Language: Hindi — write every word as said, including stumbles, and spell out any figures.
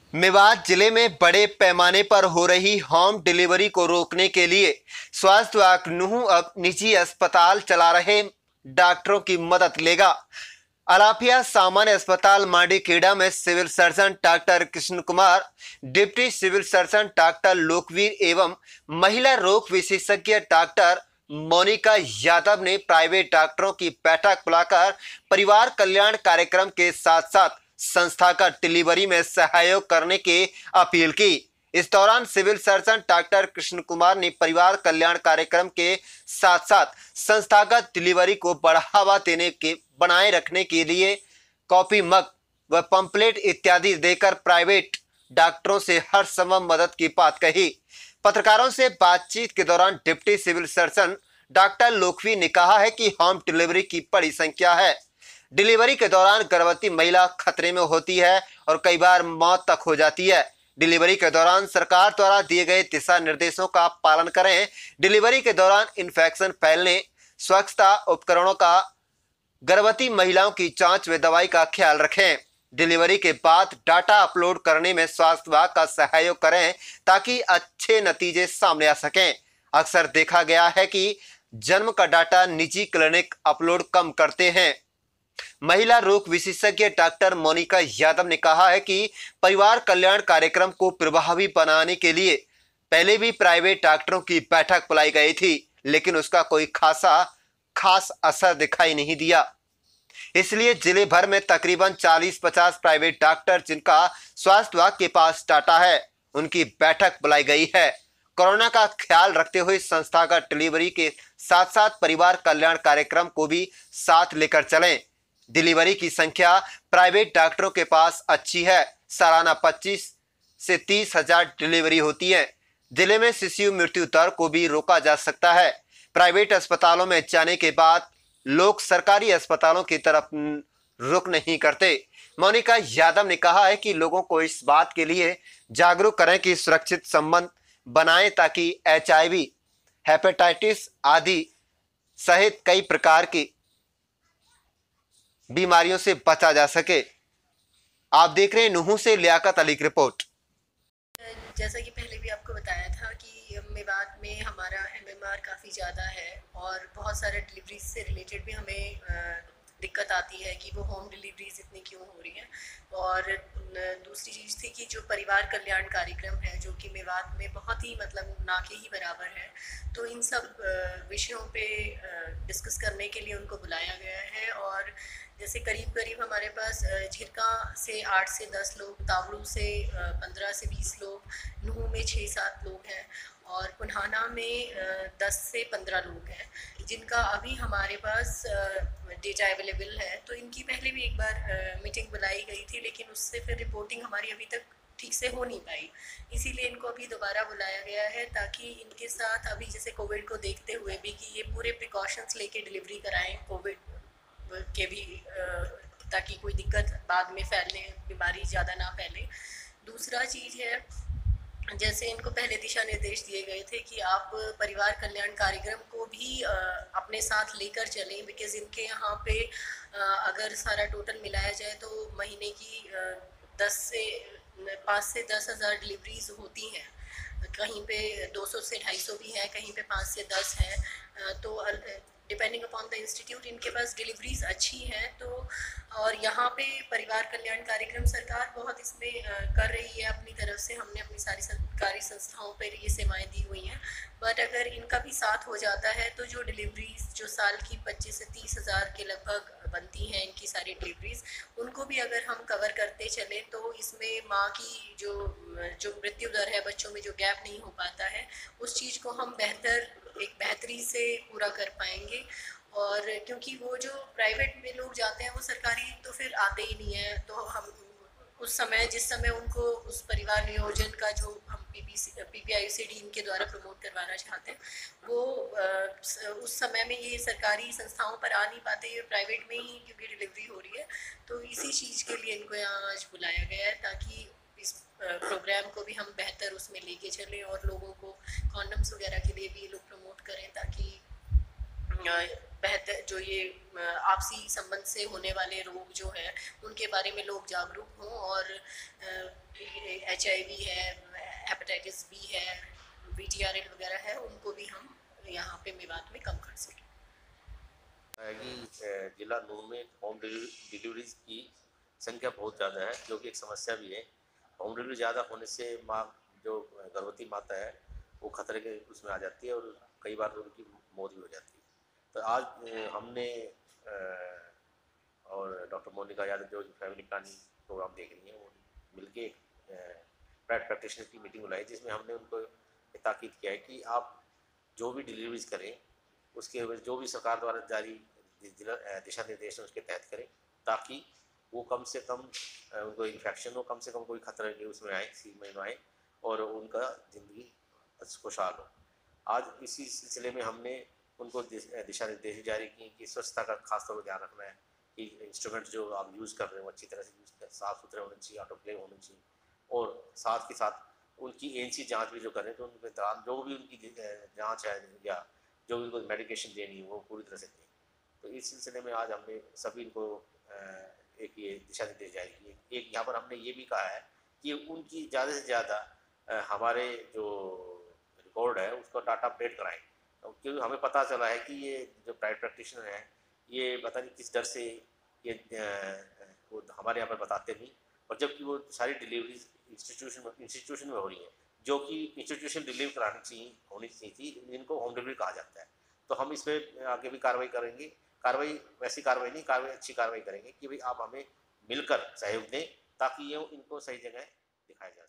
मेवात जिले में बड़े पैमाने पर हो रही होम डिलीवरी को रोकने के लिए स्वास्थ्य विभाग नूंह अब निजी अस्पताल चला रहे डॉक्टरों की मदद लेगा। अलाफिया सामान्य अस्पताल मांडीखेड़ा में civil surgeon doctor Krishna Kumar, deputy civil surgeon doctor Lokveer एवं महिला रोग विशेषज्ञ डॉक्टर मोनिका यादव ने प्राइवेट डॉक्टरों की बैठक बुलाकर परिवार कल्याण कार्यक्रम के साथ साथ संस्थागत डिलीवरी में सहयोग करने की अपील की। इस दौरान civil surgeon doctor Krishna Kumar ने परिवार कल्याण कार्यक्रम के साथ साथ संस्थागत डिलीवरी को बढ़ावा देने के बनाए रखने के लिए कॉपी, मग व पंपलेट इत्यादि देकर प्राइवेट डॉक्टरों से हर संभव मदद की बात कही। पत्रकारों से बातचीत के दौरान deputy civil surgeon doctor Lokvi ने कहा है कि होम डिलीवरी की बड़ी संख्या है। डिलीवरी के दौरान गर्भवती महिला खतरे में होती है और कई बार मौत तक हो जाती है। डिलीवरी के दौरान सरकार द्वारा दिए गए दिशा निर्देशों का पालन करें। डिलीवरी के दौरान इन्फेक्शन फैलने, स्वच्छता उपकरणों का, गर्भवती महिलाओं की जांच व दवाई का ख्याल रखें। डिलीवरी के बाद डाटा अपलोड करने में स्वास्थ्य विभाग का सहयोग करें ताकि अच्छे नतीजे सामने आ सकें। अक्सर देखा गया है कि जन्म का डाटा निजी क्लिनिक अपलोड कम करते हैं। महिला रोग विशेषज्ञ डॉक्टर मोनिका यादव ने कहा है कि परिवार कल्याण कार्यक्रम को प्रभावी बनाने के लिए पहले भी प्राइवेट डॉक्टरों की बैठक बुलाई गई थी, लेकिन उसका कोई खासा खास असर दिखाई नहीं दिया। इसलिए जिले भर में तकरीबन चालीस पचास प्राइवेट डॉक्टर जिनका स्वास्थ्य विभाग के पास डाटा है, उनकी बैठक बुलाई गई है। कोरोना का ख्याल रखते हुए संस्थागत डिलीवरी के साथ साथ परिवार कल्याण कार्यक्रम को भी साथ लेकर चलें। डिलीवरी की संख्या प्राइवेट डॉक्टरों के पास अच्छी है। सालाना पच्चीस से तीस हजार डिलीवरी होती है। जिले में शिशु मृत्यु दर को भी रोका जा सकता है। प्राइवेट अस्पतालों में जाने के बाद लोग सरकारी अस्पतालों की तरफ रुख नहीं करते। मोनिका यादव ने कहा है कि लोगों को इस बात के लिए जागरूक करें कि सुरक्षित संबंध बनाएं ताकि एच आई वी, हेपेटाइटिस आदि सहित कई प्रकार की बीमारियों से बचा जा सके। आप देख रहे हैं नूंह से लियाकत अली की रिपोर्ट। जैसा कि पहले भी आपको बताया था कि मेवात में हमारा एम एम आर काफ़ी ज़्यादा है और बहुत सारे डिलीवरीज से रिलेटेड भी हमें दिक्कत आती है कि वो होम डिलीवरीज इतनी क्यों हो रही हैं। और दूसरी चीज़ थी कि जो परिवार कल्याण कार्यक्रम है जो कि मेवात में बहुत ही मतलब ना के ही बराबर है, तो इन सब विषयों पे डिस्कस करने के लिए उनको बुलाया गया है। और जैसे करीब करीब हमारे पास झिरका से आठ से दस लोग, तावड़ू से पंद्रह से बीस लोग, नूंह में छः सात लोग हैं और पुन्हाना में दस से पंद्रह लोग हैं जिनका अभी हमारे पास डेटा अवेलेबल है। तो इनकी पहले भी एक बार मीटिंग बुलाई गई थी, लेकिन उससे फिर रिपोर्टिंग हमारी अभी तक ठीक से हो नहीं पाई। इसीलिए इनको अभी दोबारा बुलाया गया है ताकि इनके साथ अभी जैसे कोविड को देखते हुए भी कि ये पूरे प्रिकॉशंस लेके डिलीवरी कराएं कोविड के भी, ताकि कोई दिक्कत बाद में फैलने, बीमारी ज़्यादा ना फैले। दूसरा चीज़ है, जैसे इनको पहले दिशा निर्देश दिए गए थे कि आप परिवार कल्याण कार्यक्रम को भी अपने साथ लेकर चलें, बिकॉज़ इनके यहाँ पे अगर सारा टोटल मिलाया जाए तो महीने की दस से पाँच से दस हज़ार डिलीवरीज होती हैं। कहीं पे दो सौ से ढाई सौ भी है, कहीं पे पाँच से दस है। तो डिपेंडिंग अपॉन द इंस्टीट्यूट इनके पास डिलीवरीज अच्छी हैं। तो और यहाँ पे परिवार कल्याण कार्यक्रम सरकार बहुत इसमें कर रही है अपनी तरफ से। हमने अपनी सारी सरकारी संस्थाओं पर ये सेवाएं दी हुई हैं, बट अगर इनका भी साथ हो जाता है तो जो डिलीवरीज जो साल की पच्चीस से तीस हज़ार के लगभग बनती हैं इनकी सारी डिलीवरीज, उनको भी अगर हम कवर करते चलें तो इसमें माँ की जो जो मृत्यु दर है, बच्चों में जो गैप नहीं हो पाता है, उस चीज़ को हम बेहतर एक बेहतरी से पूरा कर पाएंगे। और क्योंकि वो जो प्राइवेट में लोग जाते हैं वो सरकारी तो फिर आते ही नहीं है, तो हम उस समय जिस समय उनको उस परिवार नियोजन का जो हम पीपीसी पीपीआईसीडी इनके द्वारा प्रमोट करवाना चाहते हैं, वो उस समय में ये सरकारी संस्थाओं पर आ नहीं पाते, ये प्राइवेट में ही क्योंकि डिलीवरी हो रही है। तो इसी चीज़ के लिए इनको यहाँ आज बुलाया गया है ताकि इस प्रोग्राम को भी हम बेहतर उसमें लेके चलें और लोगों को कॉन्डम्स वगैरह के लिए भी लोग प्रमोट करें ताकि बेहतर जो ये आपसी संबंध से होने वाले रोग जो है उनके बारे में लोग जागरूक हों और एच आई वी है, हेपेटाइटिस बी है, वी टी आर एल वगैरह है, उनको भी हम यहाँ पे मेवात में कम कर सकें। है कि अ, जिला नूंह में होम डिलीवरीज की संख्या बहुत ज़्यादा है, जो कि एक समस्या भी है। होम डिलीवरी ज़्यादा होने से माँ, जो गर्भवती माता है, वो खतरे के उसमें आ जाती है और कई बार तो उनकी मौत भी हो जाती है। तो आज अ, हमने अ, और डॉक्टर मोनिका यादव जो फैमिली प्लानिंग प्रोग्राम देख रही हैं, वो मिलके एक प्राइवेट प्रैक्टिशनर की मीटिंग बुलाई, जिसमें हमने उनको ये ताकीद किया है कि आप जो भी डिलीवरीज करें उसके जो भी सरकार द्वारा जारी दिशा निर्देश हैं उसके तहत करें, ताकि वो कम से कम अ, उनको इन्फेक्शन हो, कम से कम कोई खतरा नहीं उसमें आए, सीख में आए और उनका ज़िंदगी खुशहाल हो। आज इसी सिलसिले में हमने उनको दिशा निर्देश जारी किए कि स्वच्छता का खास तौर पर ध्यान रखना है कि इंस्ट्रूमेंट जो आप यूज़ कर रहे हैं वो अच्छी तरह से यूज़ कर, साफ़ सुथरे होने चाहिए, ऑटोक्लेव होने चाहिए और साथ के साथ उनकी एएनसी जांच भी जो करें तो उनके दौरान जो भी उनकी जांच है या जो भी उनको मेडिकेशन देनी है वो पूरी तरह से दें। तो इस सिलसिले में आज हमने सभी को एक ये दिशा निर्देश जारी किए। एक यहाँ पर हमने ये भी कहा है कि उनकी ज़्यादा से ज़्यादा हमारे जो रिकॉर्ड है उसका डाटा अपडेट कराएं, क्योंकि हमें पता चला है कि ये जो प्राइवेट प्रैक्टिशनर हैं ये पता नहीं किस डर से ये वो हमारे यहाँ पर बताते नहीं, और जबकि वो सारी डिलीवरीज इंस्टीट्यूशन इंस्टीट्यूशन में हो रही हैं, जो कि इंस्टीट्यूशन डिलीवर करानी चाहिए होनी चाहिए थी, इनको होम डिलीवरी कहा जाता है। तो हम इस पर आगे भी कार्रवाई करेंगे। कार्रवाई वैसी कार्रवाई नहीं, कार्रवाई अच्छी कार्रवाई करेंगे कि भाई आप हमें मिलकर सहयोग दें ताकि ये इनको सही जगह दिखाया जा सके।